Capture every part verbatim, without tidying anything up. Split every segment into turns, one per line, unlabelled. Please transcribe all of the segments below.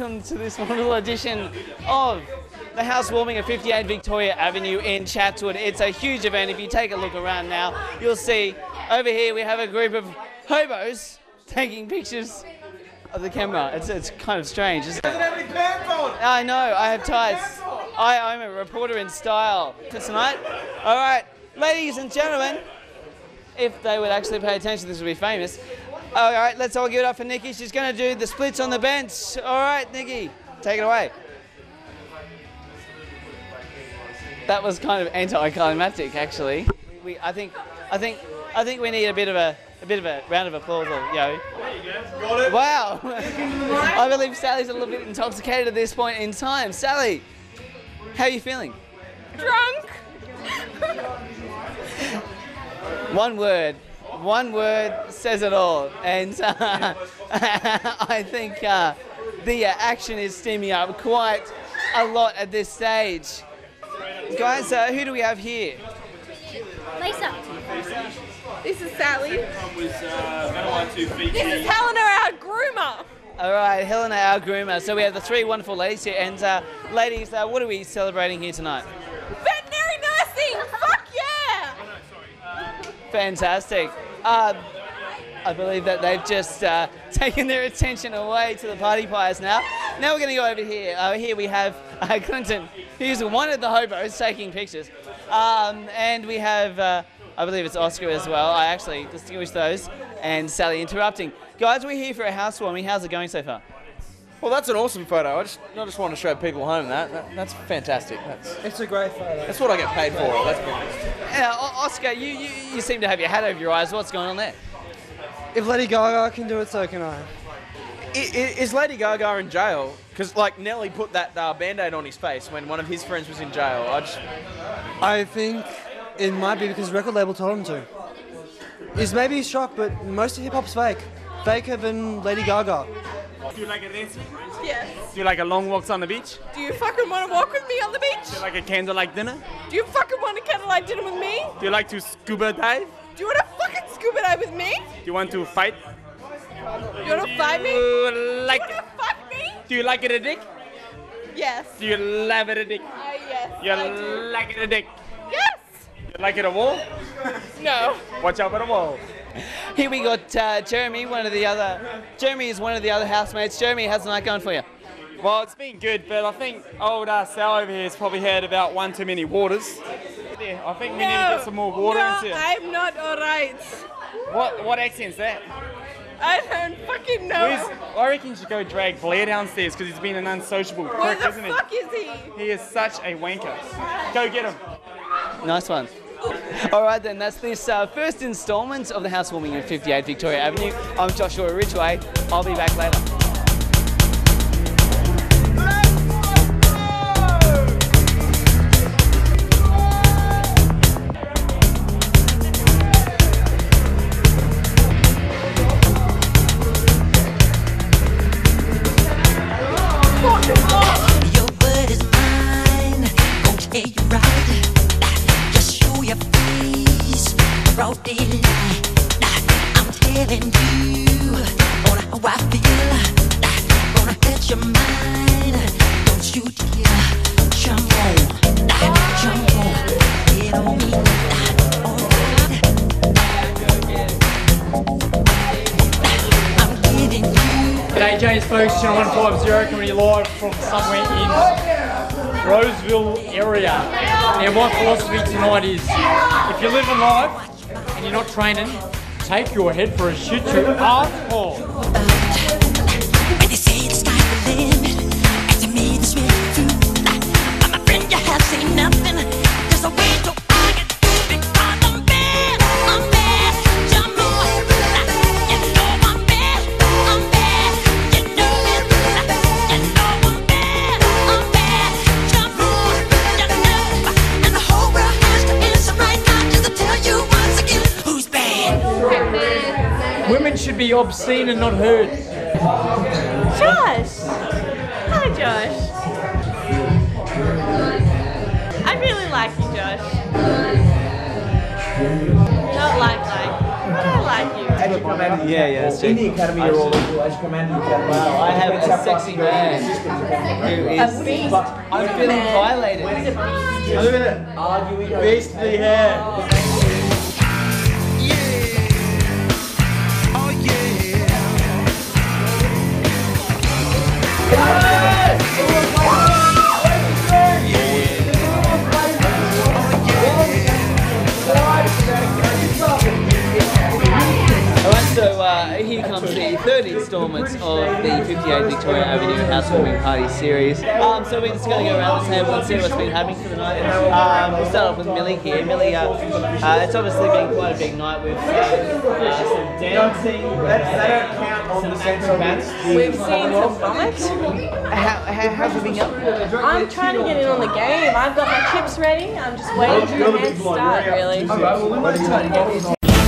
welcome to this wonderful edition of the housewarming at fifty-eight Victoria Avenue in Chatswood. It's a huge event. If you take a look around now, you'll see over here we have a group of hobos taking pictures of the camera. It's, it's kind of strange, isn't it?
Doesn't have any pants on.
I know, I have tights. I, I'm a reporter in style for tonight. All right, ladies and gentlemen, if they would actually pay attention, this would be famous. All right, let's all give it up for Nikki. She's going to do the splits on the bench. All right, Nikki, take it away. That was kind of anticlimactic, actually. We, I think, I think, I think we need a bit of a, a bit of a round of applause, or, you know.
There you go. Got it.
Wow. I believe Sally's a little bit intoxicated at this point in time. Sally, how are you feeling?
Drunk.
One word. One word says it all, and uh, I think uh, the uh, action is steaming up quite a lot at this stage. Guys, uh, who do we have here?
Lisa. This is Sally.
This
is Helena, our groomer.
All right, Helena, our groomer. So we have the three wonderful ladies here, and uh, ladies, uh, what are we celebrating here tonight?
Veterinary nursing. Fuck yeah!
Fantastic. Uh, I believe that they've just uh, taken their attention away to the party pies now. Now we're going to go over here. Uh, here we have uh, Clinton, who's one of the hobos taking pictures. Um, and we have, uh, I believe it's Oscar as well. I actually distinguish those. And Sally interrupting. Guys, we're here for a housewarming. How's it going so far?
Well, that's an awesome photo. I just, I just want to show people home that. that that's fantastic. That's,
It's a great photo.
that's what I get paid for. Let's be honest.
Uh, O- Oscar, you, you, you seem to have your hat over your eyes. What's going on there?
If Lady Gaga can do it, so can I.
I- i- Is Lady Gaga in jail? Because like Nelly put that uh, band-aid on his face when one of his friends was in jail. I just,
I think it might be because the record label told him to. He's maybe he's shocked, but most of hip hop's fake. Faker than Lady Gaga.
Do you like a dance?
Yes.
Do you like a long walks on the beach?
Do you fucking want to walk with me on the beach?
Do you like a candlelight dinner?
Do you fucking want to candlelight dinner with me?
Do you like to scuba dive?
Do you want to fucking scuba dive with me?
Do you want to fight?
You want to fight me?
Do you like?
You want to fuck me?
Do you like it a dick?
Yes.
Do you love it a dick?
Uh, yes.
You
I do.
like it a dick?
Yes.
You like it a wall?
No.
Watch out for the wall.
Here we got uh, Jeremy, one of the other... Jeremy is one of the other housemates. Jeremy, how's the night going for you?
Well, it's been good, but I think old uh, Sal over here has probably had about one too many waters. Yeah, I think we need to get some more water
no,
into it.
I'm not alright.
What what accent's that?
I don't fucking know.
Where's, I reckon you should go drag Blair downstairs because he's been an unsociable
Where
prick,
the
isn't
fuck
he?
is he?
He is such a wanker. Go get him.
Nice one. All right then, that's this uh, first instalment of the housewarming at fifty-eight Victoria Avenue. I'm Joshua Ridgway. I'll be back later.
Your word is mine, gon' tell you right. Just show your face, broad daylight. I'm telling you on how I feel. Gonna hurt your mind, don't you dare. Jump on, jump on, get on me. Alright, I'm giving you.
G'day, James folks, Channel one fifty coming to you live from somewhere in Roseville area. Now my philosophy tonight is, if you're living life and you're not training, take your head for a shit your asshole.
When they say the sky's the limit, and to me this really true. But my friend, you have seen nothing. There's a way to argue because I'm bad, I'm bad. Jump on, you know I'm bad, I'm bad. You know it, you know I'm bad, I'm bad. Jump on, you know, and the whole world has to answer right now just to tell you once again who's bad.
Women should be obscene and not heard.
Josh. Hi, Josh. I really like you, Josh. Not like like, but I like you.
Yeah, yeah, that's true.
In the academy, you're all equal. As you come out of the academy,
Wow, I have a sexy man who is. I'm feeling violated.
look at it. Arguing. Beastly hair.
Alright, so uh, here comes the third instalment of the fifty-eight Victoria Avenue Housewarming Party series. Um, so we're just going to go around the table and see what's been happening for the night. Um, we'll start off with Millie here. Millie, uh, uh, it's obviously been quite a big night with uh, uh, some dancing.
They don't count on the central bands.
We've seen some vomit.
How, how, how's it been going?
I'm trying to get in on the game. I've got my chips ready. I'm just waiting for the head start, really.
Alright, well, we might try to get this.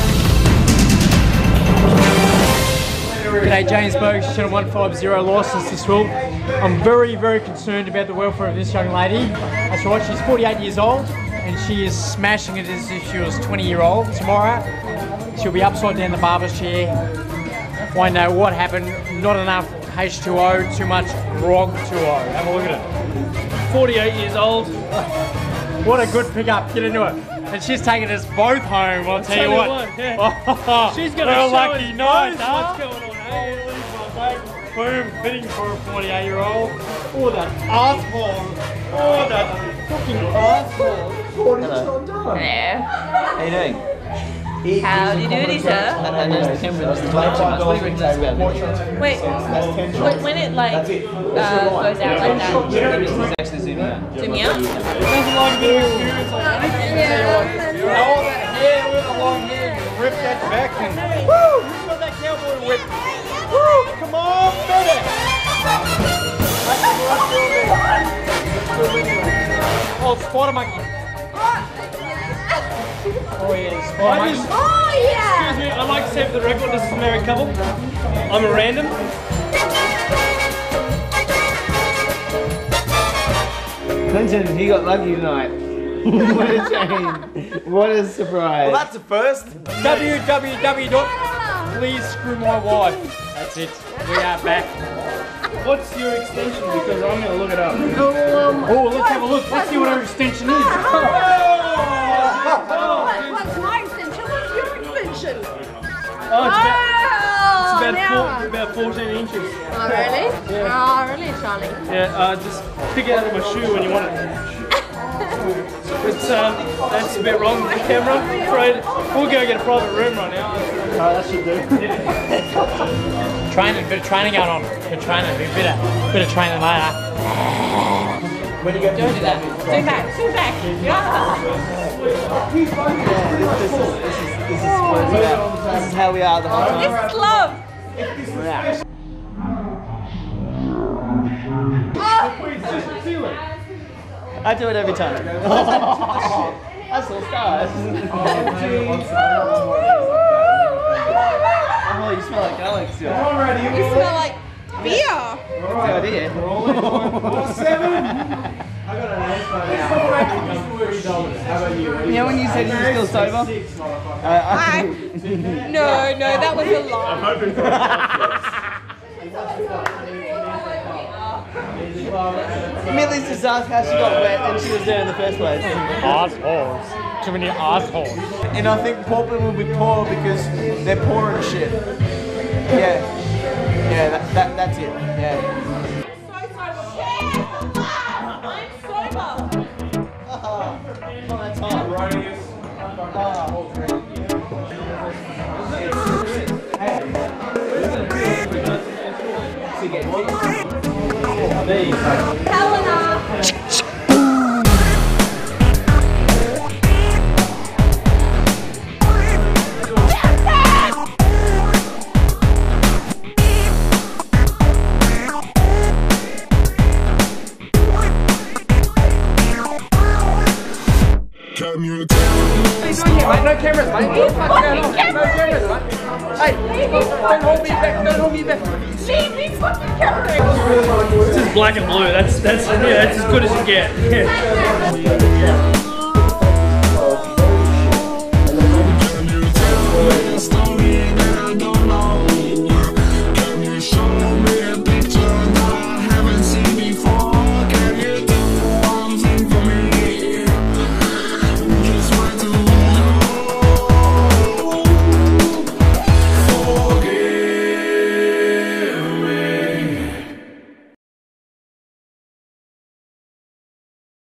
G'day, James Bogues, Channel one fifty, licensed to Swill. I'm very, very concerned about the welfare of this young lady. That's right, she's forty-eight years old and she is smashing it as if she was twenty year old. Tomorrow, she'll be upside down the barber's chair. Won't know what happened, not enough H two O, too much grog two O. Have a look at it. forty-eight years old. What a good pickup, get into it. And she's taking us both home, I'll tell, tell you what. what yeah. She's got a lucky night, huh? What's going on, eh? Boom, fitting for a forty-eight year old. Oh, that asshole. Oh, that fucking asshole.
Hello.
Hello.
How you doing?
How do you do it, sir?
And there's the camera, there's the light too much. What do you reckon that's about?
Wait, when, when it like uh, goes out like that,
This is actually zooming out.
zoom me out?
Doesn't like a bit of experience like that. All that hair with the long hair, you rip that back and woo! Who's got that cowboy whip? Woo! Come on, baby! Oh, spider monkey. Oh yeah, spider monkey.
Oh yeah!
Excuse me, I'd like to say for the record, this is a married couple. I'm a random.
Clinton, he got lucky tonight. What a shame. What a surprise.
Well, that's a first.
w w w dot please screw my wife. That's it. We are back.
What's your extension? Because I'm going to look it up.
Oh, let's have a look. Let's see what our extension is.
What's my extension? What's your extension?
Oh, it's about, it's
Oh,
about,
now.
four, about fourteen inches.
Oh, really?
Yeah.
Oh, really, Charlie?
Yeah, uh, just pick it out of my shoe when you want it. It's, um, that's a bit wrong with the camera. I'm afraid we'll go get a private room right now.
Alright, that should do. Training, bit of training going on. Bit of training, bit of, bit of training later.
When you go
Don't do that. Zoom back, zoom back. Yeah.
This is, this is, this is what it's about. This is how we are the whole time.
This is love.
Yeah. I do it every time. That's all stars. Oh, you smell like garlic still.
You smell like beer.
That's the idea. You know when you said you were still sober? Uh,
I, no, no, that was a lie. I'm hoping for
Millie's just asked how she got wet and she was there in the first place.
Assholes. Too many assholes.
And I think poor people will be poor because they're poor and shit. Yeah. Yeah, that, that, that's it. Yeah.
No cameras, mate. No cameras, mate. Hey, don't hold me back. Don't hold me back.
Leave me fucking camera.
This is black and blue. That's that's yeah, that's as good as you get. Yeah.